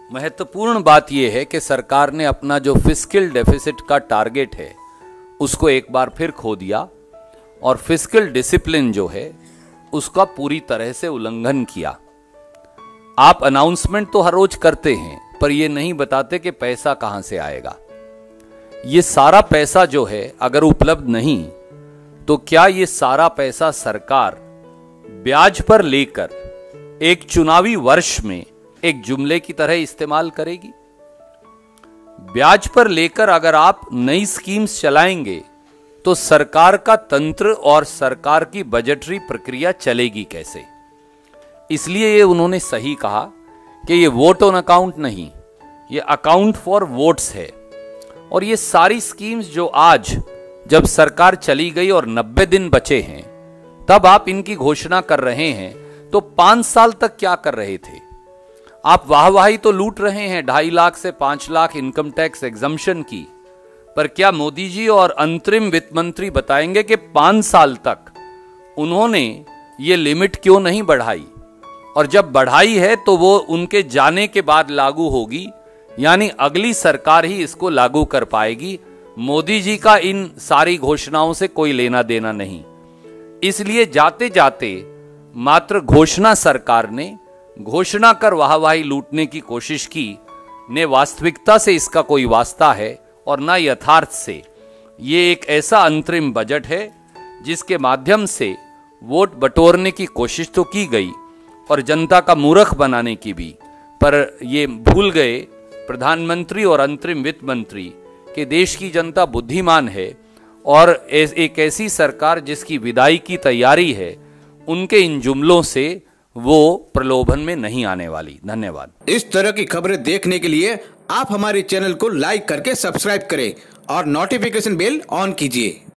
महत्वपूर्ण बात यह है कि सरकार ने अपना जो फिस्कल डेफिसिट का टारगेट है उसको एक बार फिर खो दिया और फिस्कल डिसिप्लिन जो है उसका पूरी तरह से उल्लंघन किया। आप अनाउंसमेंट तो हर रोज करते हैं पर यह नहीं बताते कि पैसा कहां से आएगा। ये सारा पैसा जो है अगर उपलब्ध नहीं तो क्या ये सारा पैसा सरकार ब्याज पर लेकर एक चुनावी वर्ष में एक जुमले की तरह इस्तेमाल करेगी? ब्याज पर लेकर अगर आप नई स्कीम्स चलाएंगे तो सरकार का तंत्र और सरकार की बजटरी प्रक्रिया चलेगी कैसे? इसलिए ये उन्होंने सही कहा कि ये वोट ऑन अकाउंट नहीं, ये अकाउंट फॉर वोट्स है। और ये सारी स्कीम्स जो आज जब सरकार चली गई और 90 दिन बचे हैं तब आप इनकी घोषणा कर रहे हैं, तो 5 साल तक क्या कर रहे थे आप? वाहवाही तो लूट रहे हैं 2.5 लाख से 5 लाख इनकम टैक्स एग्जम्पशन की, पर क्या मोदी जी और अंतरिम वित्त मंत्री बताएंगे कि 5 साल तक उन्होंने ये लिमिट क्यों नहीं बढ़ाई? और जब बढ़ाई है तो वो उनके जाने के बाद लागू होगी, यानी अगली सरकार ही इसको लागू कर पाएगी। मोदी जी का इन सारी घोषणाओं से कोई लेना देना नहीं। इसलिए जाते जाते मात्र घोषणा सरकार ने घोषणा कर वाहवाही लूटने की कोशिश की, ने वास्तविकता से इसका कोई वास्ता है और ना यथार्थ से। ये एक ऐसा अंतरिम बजट है जिसके माध्यम से वोट बटोरने की कोशिश तो की गई और जनता का मूर्ख बनाने की भी, पर ये भूल गए प्रधानमंत्री और अंतरिम वित्त मंत्री कि देश की जनता बुद्धिमान है और एक ऐसी सरकार जिसकी विदाई की तैयारी है, उनके इन जुमलों से वो प्रलोभन में नहीं आने वाली। धन्यवाद। इस तरह की खबरें देखने के लिए आप हमारे चैनल को लाइक करके सब्सक्राइब करें और नोटिफिकेशन बेल ऑन कीजिए।